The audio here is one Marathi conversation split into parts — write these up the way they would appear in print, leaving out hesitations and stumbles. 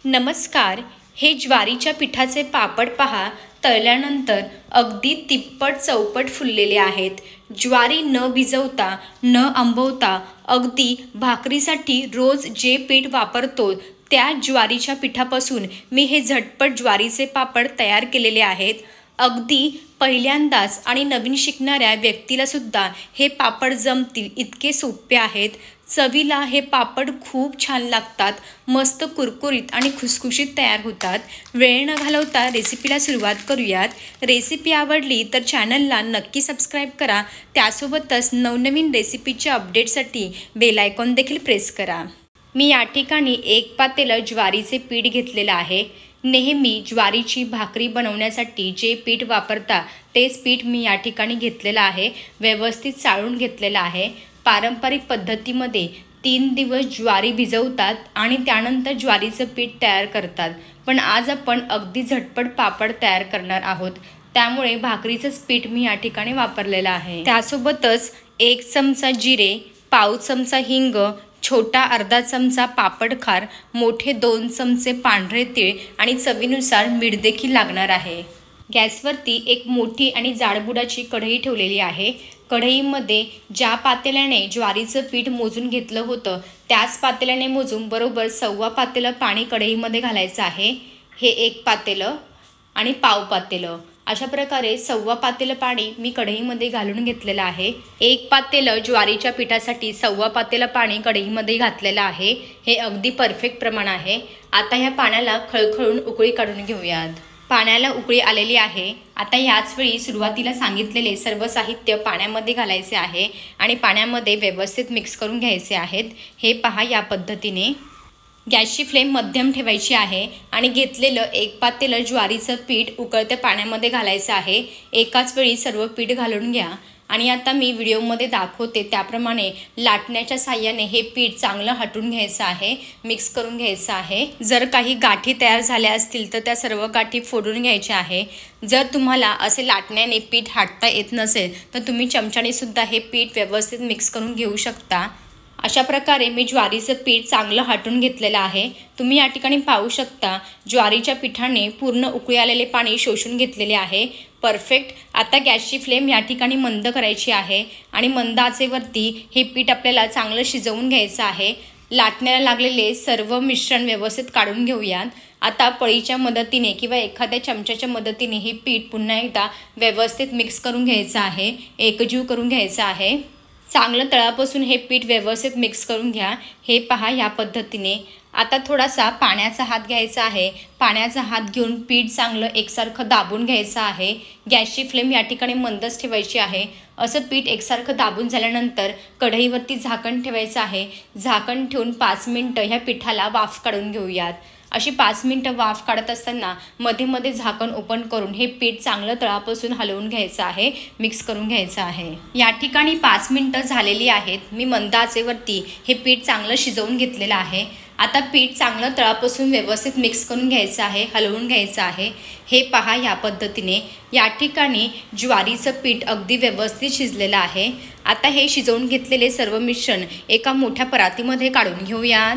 नमस्कार. हे ज्वारीच्या पिठाचे पापड पहा. तळल्यानंतर अगदी तिप्पट चौपट फुललेले आहेत. ज्वारी न भिजवता न आंबवता अगदी भाकरीसाठी रोज जे पीठ वापरतो त्या ज्वारीच्या पिठापासून मी हे झटपट ज्वारीचे पापड तयार केलेले आहेत. अगदी पहिल्यांदाच आणि नवीन शिकणाऱ्या व्यक्तीला सुद्धा हे पापड जमतील इतके सोपे आहेत. चवीला हे पापड खूप छान लागतात. मस्त कुरकुरीत आणि खुसखुशीत तयार होतात. वेळ न घालवता रेसिपीला सुरुवात करूयात. रेसिपी आवडली तर चॅनलला नक्की सबस्क्राईब करा. त्यासोबतच नवनवीन रेसिपीच्या अपडेटसाठी बेल आयकॉन देखील प्रेस करा. मी या ठिकाणी 1 पातेलं ज्वारीचे पीठ घेतलेलं आहे. नेहमी ज्वारीची भाकरी बनवण्यासाठी जे पीठ वापरता तेच पीठ मी या ठिकाणी घेतलेलं आहे. व्यवस्थित चाळून घेतलेलं आहे. पारंपरिक पद्धतीमध्ये 3 दिवस ज्वारी भिजवतात आणि त्यानंतर ज्वारीचं पीठ तयार करतात. पण आज आपण अगदी झटपट पापड तयार करणार आहोत. त्यामुळे भाकरीचंच पीठ मी या ठिकाणी वापरलेलं आहे. त्यासोबतच 1 चमचा जिरे, पाव चमचा हिंग, छोटा अर्धा चमचा पापड खार, मोठे 2 चमचे पांढरे तीळ आणि चवीनुसार मीठ देखील लागणार आहे. गॅसवरती एक मोठी आणि जाडबुडाची कढई ठेवलेली आहे. कढईमध्ये ज्या पातेल्याने ज्वारीचं पीठ मोजून घेतलं होतं त्याच पातेल्याने मोजून बरोबर 1.25 पातेलं पाणी कढईमध्ये घालायचं आहे. हे 1 पातेलं आणि पाव पातेलं अशा प्रकारे 1.25 पातेलं पाणी मी कढईमध्ये घालून घेतलेलं आहे. 1 पातेलं ज्वारीच्या पिठासाठी 1.25 पातेलं पाणी कढईमध्ये घातलेलं आहे. हे अगदी परफेक्ट प्रमाण आहे. आता ह्या पाण्याला खळखळून उकळी काढून घेऊयात. पाण्याला उकळी आलेली आहे. आता याच वेळी सुरुवातीला सांगितलेले सर्व साहित्य पाण्यामध्ये घालायचे आहे आणि पाण्यामध्ये व्यवस्थित मिक्स करून घ्यायचे आहेत. हे पहा या पद्धतीने. गॅसची फ्लेम मध्यम ठेवायची आहे आणि घेतलेलं 1 पातेलं ज्वारीचं पीठ उकळत्या पाण्यामध्ये घालायचं आहे. एकाच वेळी सर्व पीठ घालून घ्या आणि आता मी व्हिडिओमध्ये दाखवते त्याप्रमाणे लाटण्याच्या साहाय्याने हे पीठ चांगलं हटून घ्यायचं आहे, मिक्स करून घ्यायचं आहे. जर काही गाठी तयार झाल्या असतील तर त्या सर्व गाठी फोडून घ्यायच्या आहे. जर तुम्हाला असे लाटण्याने पीठ हटता येत नसेल तर तुम्ही चमच्याने सुद्धा हे पीठ व्यवस्थित मिक्स करून घेऊ शकता. अशा प्रकारे मी ज्वारीचं पीठ चांगलं हटून घेतलेलं आहे. तुम्ही या ठिकाणी पाहू शकता ज्वारीच्या पिठाने पूर्ण उकळी आलेले पाणी शोषून घेतलेले आहे. परफेक्ट. आता गॅसची फ्लेम या ठिकाणी मंद करायची आहे आणि मंद आचेवरती हे पीठ आपल्याला चांगलं शिजवून घ्यायचं आहे. लाटण्याला लागलेले सर्व मिश्रण व्यवस्थित काढून घेऊयात. आता पळीच्या मदतीने किंवा एखाद्या चमच्याच्या मदतीने हे पीठ पुन्हा एकदा व्यवस्थित मिक्स करून घ्यायचं आहे, एकजीव करून घ्यायचं आहे. चांगलं तळापासून हे पीठ व्यवस्थित मिक्स करून घ्या. हे पहा या पद्धतीने. आता थोडासा पाण्याचा हात घ्यायचा आहे. पाण्याचा हात घेऊन पीठ चांगलं एकसारखं दाबून घ्यायचं आहे. गॅसची फ्लेम या ठिकाणी मंदच ठेवायची आहे. असं पीठ एकसारखं दाबून झाल्यानंतर कढईवरती झाकण ठेवायचं आहे. झाकण ठेवून 5 मिनटं ह्या पिठाला वाफ काढून घेऊयात. अशी 5 मिनटं वाफ काढत असताना मध्ये मध्ये झाकण ओपन करून हे पीठ चांगलं तळापासून हलवून घ्यायचं आहे, मिक्स करून घ्यायचं आहे. या ठिकाणी 5 मिनटं झालेली आहेत. मी मंद आचेवरती हे पीठ चांगलं शिजवून घेतलेलं आहे. आता पीठ चांगलं तळापासून व्यवस्थित मिक्स करून घ्यायचं आहे, हलवून घ्यायचं आहे. हे पहा या पद्धतीने. या ठिकाणी ज्वारीचं पीठ अगदी व्यवस्थित शिजलेलं आहे. आता हे शिजवून घेतलेले सर्व मिश्रण एका मोठ्या परातीमध्ये काढून घेऊयात.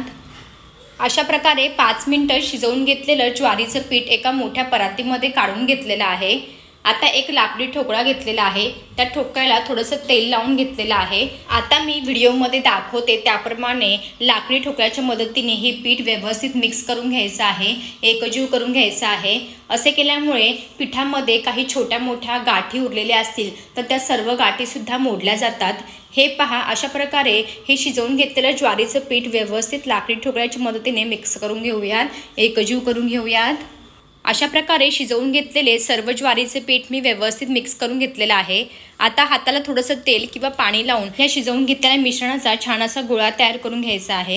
अशा प्रकारे 5 मिनटं शिजवून घेतलेलं ज्वारीचं पीठ एका मोठ्या परातीमध्ये काढून घेतलेलं आहे. आता एक लाकडी ठोकळा घेतलेला आहे. त्या ठोकळ्याला थोडंसं तेल लावून घेतलेलं आहे. आता मी व्हिडिओमध्ये दाखवते त्याप्रमाणे लाकडी ठोकळ्याच्या मदतीने हे पीठ व्यवस्थित मिक्स करून घ्यायचं आहे, एकजीव करून घ्यायचं आहे. असे केल्यामुळे पिठामध्ये काही छोट्या मोठ्या गाठी उरलेल्या असतील तर त्या सर्व गाठीसुद्धा मोडल्या जातात. हे पहा अशा प्रकारे हे शिजवून घेतलेलं ज्वारीचं पीठ व्यवस्थित लाकडी ठोकळ्याच्या मदतीने मिक्स करून घेऊयात, एकजीव करून घेऊयात. अशा प्रकारे शिजवून घेतलेले सर्व ज्वारीचे पीठ मी व्यवस्थित मिक्स करून घेतलेलं आहे. आता हाताला थोडंसं तेल किंवा पाणी लावून ह्या शिजवून घेतलेल्या मिश्रणाचा छान असा गोळा तयार करून घ्यायचा आहे.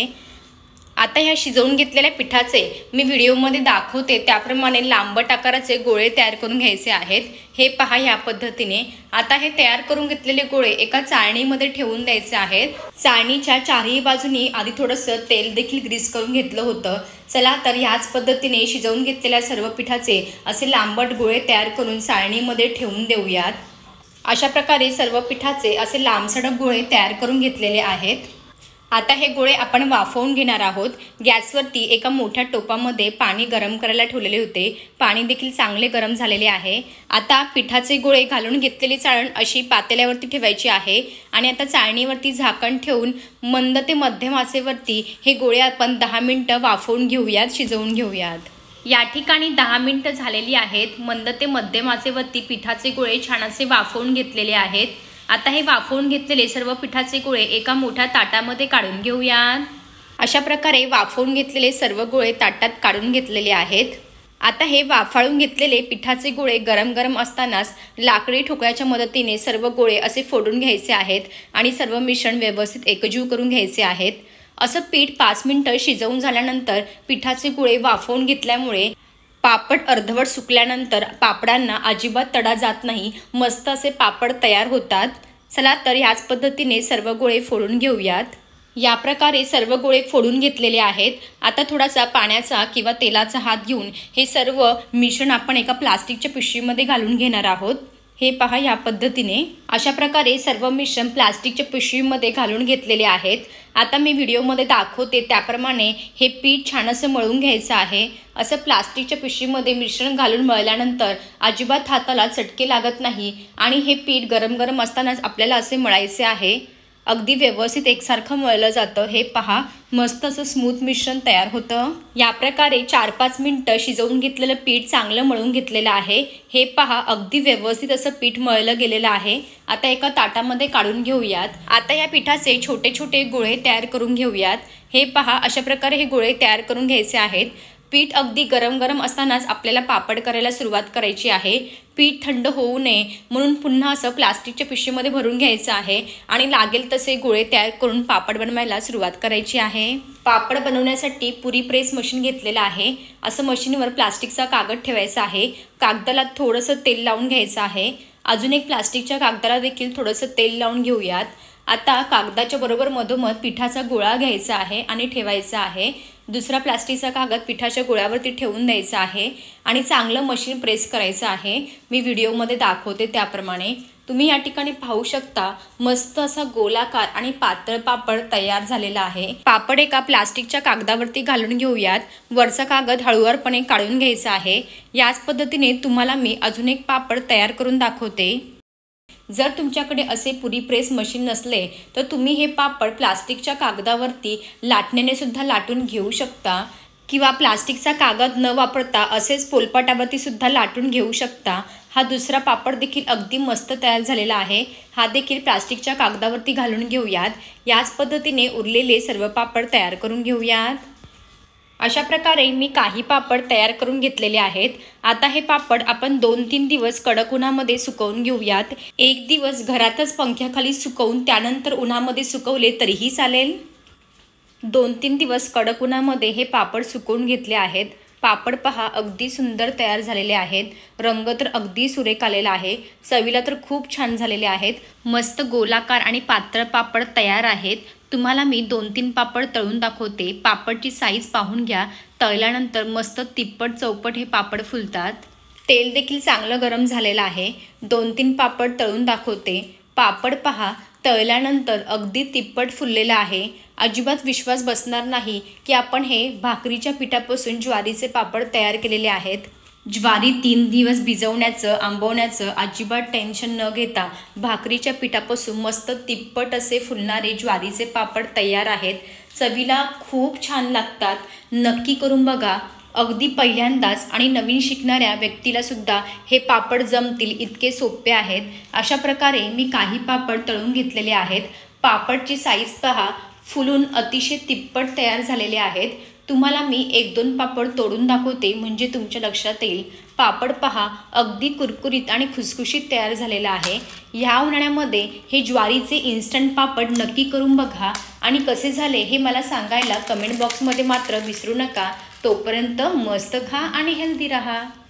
आता ह्या शिजवून घेतलेल्या पिठाचे मी व्हिडिओमध्ये दाखवते त्याप्रमाणे लांबट आकाराचे गोळे तयार करून घ्यायचे आहेत. हे पहा या पद्धतीने. आता हे तयार करून घेतलेले गोळे एका चाळणीमध्ये ठेवून द्यायचे आहेत. चाळणीच्या चारही बाजूनी आधी थोडंसं तेल देखील ग्रीस करून घेतलं होतं. चला तर ह्याच पद्धतीने शिजवून घेतलेल्या सर्व पिठाचे असे लांबट गोळे तयार करून चाळणीमध्ये ठेवून देऊयात. अशा प्रकारे सर्व पिठाचे असे लांबसडक गोळे तयार करून घेतलेले आहेत. आता हे गोळे आपण वाफवून घेणार आहोत। गॅसवरती एका मोठ्या टोपामध्ये पाणी गरम करायला ठेवलेले होते। पाणी देखील चांगले गरम झालेले आहे। आता पिठाचे गोळे घालून घेतलेली चाळण अशी पातेल्यावरती ठेवायची आहे आणि आता चाळणीवरती झाकण ठेवून मंद ते मध्यम आचेवरती हे गोळे आपण 10 मिनिटं वाफवून घेऊयात, शिजवून घेऊयात। या ठिकाणी 10 मिनिटं झालेली आहेत। मंद ते मध्यम आचेवरती पिठाचे गोळे छान असे वाफवून घेतलेले आहेत। आता हे वाफवून घेतलेले सर्व पिठाचे गोळे एका मोठ्या ताटामध्ये काढून घेऊयात। अशा प्रकारे वाफवून घेतलेले सर्व गोळे ताटात काढून घेतलेले आहेत। आता हे वाफाळून घेतलेले पिठाचे गोळे गरम गरम असतानाच लाकडी ठोकळ्याच्या मदतीने सर्व गोळे असे फोडून घ्यायचे आहेत आणि सर्व मिश्रण व्यवस्थित एकजीव करून घ्यायचे आहेत। असं पीठ 5 मिनिटं शिजवून झाल्यानंतर पिठाचे गोळे वाफवून घेतल्यामुळे पापड अर्धवट सुकल्यानंतर पापडांना अजिबात तडा जात नाही, मस्त असे पापड तयार होतात। चला तर ह्याच पद्धतीने सर्व गोळे फोडून घेऊयात। या प्रकारे सर्व गोळे फोडून घेतलेले आहेत। आता थोडासा पाण्याचा किंवा तेलाचा हात घेऊन हे सर्व मिश्रण आपण एका प्लास्टिकच्या पिशवीमध्ये घालून घेणार आहोत। हे पहा, या पद्धतीने अशा प्रकारे सर्व मिश्रण प्लास्टिकच्या पिशवीमध्ये घालून घेतलेले आहेत। आता मी व्हिडिओमध्ये दाखवते त्याप्रमाणे हे पीठ छान असं मळून घ्यायचं आहे। असं प्लास्टिकच्या पिशवीमध्ये मिश्रण घालून मळल्यानंतर अजिबात हाताला चटके लागत नाही आणि हे पीठ गरम गरम असतानाच आपल्याला असे मळायचे आहे। अगदी व्यवस्थित एकसारखं मळलं जातं। हे पहा, मस्त असं स्मूथ मिश्रण तयार होतं। या प्रकारे 4-5 मिनिटं शिजवून घेतलेलं पीठ चांगलं मळून घेतलेलं आहे। हे पहा, अगदी व्यवस्थित असं पीठ मळलं गेलेलं आहे। आता एका ताटामध्ये काढून घेऊयात। आता या पिठाचे छोटे छोटे गोळे तयार करून घेऊयात। हे पहा, अशा प्रकारे हे गोळे तयार करून घ्यायचे आहेत। पीठ अगदी गरम गरम असतानाच आपल्याला पापड करायला सुरुवात करायची आहे। पीठ थंड होऊ नये म्हणून पुन्हा असं प्लास्टिकच्या पिशवीमध्ये भरून घ्यायचं आहे आणि लागेल तसे गोळे तयार करून पापड बनवायला सुरुवात करायची आहे। पापड बनवण्यासाठी पुरी प्रेस मशीन घेतलेलं आहे। असं मशीनवर प्लास्टिकचा कागद ठेवायचा आहे। कागदाला थोडंसं तेल लावून घ्यायचं आहे। अजून एक प्लास्टिकच्या कागदाला देखील थोडंसं तेल लावून घेऊयात। आता कागदाच्या बरोबर मधोमध पिठाचा गोळा घ्यायचा आहे आणि ठेवायचा आहे। दुसरा प्लास्टिकचा कागद पिठाच्या गोळ्यावरती ठेवून द्यायचा आहे आणि चांगलं मशीन प्रेस करायचं आहे। मी व्हिडिओमध्ये दाखवते त्याप्रमाणे तुम्ही या ठिकाणी पाहू शकता, मस्त असा गोलाकार आणि पातळ पापड तयार झालेला आहे। पापड एका प्लास्टिकच्या कागदावरती घालून घेऊयात। वरचा कागद हळूवारपणे काढून घ्यायचा आहे। याच पद्धतीने तुम्हाला मी अजून एक पापड तयार करून दाखवते। जर तुमच्याकडे असे पुरी प्रेस मशीन नसले तर तुम्ही हे पापड प्लास्टिकच्या कागदावरती लाटण्याने सुद्धा लाटून घेऊ शकता किंवा प्लास्टिकचा कागद न वापरता असेच पोलपाटावरती सुद्धा लाटून घेऊ शकता। हा दुसरा पापड देखील अगदी मस्त तयार झालेला आहे। हा देखील प्लास्टिकच्या कागदावरती घालून घेऊयात। याच पद्धतीने उरलेले सर्व पापड तयार करून घेऊयात। अशा प्रकारे मी काही पापड तयार करून घेतलेले आहेत। आता हे पापड आपण 2-3 दिवस कडक उन्हामध्ये सुकवून घेऊयात। 1 दिवस घरातच पंख्याखाली सुकवून त्यानंतर उन्हामध्ये सुकवले तरीही चालेल। 2-3 दिवस कडक उन्हामध्ये हे पापड सुकवून घेतले आहेत। पापड पहा, अगदी सुंदर तयार झालेले आहेत। रंग तर अगदी सुरेख आलेला आहे। चवीला तर खूप छान झालेले आहेत। मस्त गोलाकार आणि पातळ पापड तयार आहेत। तुम्हाला मी 2-3 पापड तळून दाखवते। पापडची साईज पाहून घ्या। तळल्यानंतर मस्त तिप्पट चौपट हे पापड फुलतात। तेल देखील चांगलं गरम झालेलं आहे। 2-3 पापड तळून दाखवते। पापड पहा, तळल्यानंतर अगदी तिप्पट फुललेलं आहे। अजिबात विश्वास बसणार नाही की आपण हे भाकरीच्या पिठापासून ज्वारीचे पापड तयार केलेले आहेत। ज्वारी 3 दिवस भिजवण्याचं, आंबवण्याचं अजिबात टेन्शन न घेता भाकरीच्या पिठापासून मस्त तिप्पट असे फुलणारे ज्वारीचे पापड तयार आहेत। चवीला खूप छान लागतात। नक्की करून बघा। अगदी पहिल्यांदाच आणि नवीन शिकणाऱ्या व्यक्तीला सुद्धा हे पापड जमतील इतके सोपे आहेत। अशा प्रकारे मी काही पापड तळून घेतलेले आहेत। पापडची साईज पहा, फुलून अतिशय तिप्पट तयार झालेले आहेत। तुम्हाला मी 1-2 पापड तोडून दाखवते म्हणजे तुमच्या लक्षात येईल। पापड पहा, अगदी कुरकुरीत आणि खुसखुशीत तयार झालेला आहे। ह्या उन्हाळ्यामध्ये हे ज्वारीचे इन्स्टंट पापड नक्की करून बघा आणि कसे झाले हे मला सांगायला कमेंट बॉक्समध्ये मात्र विसरू नका। तोपर्यंत मस्त खा आणि हेल्दी रहा।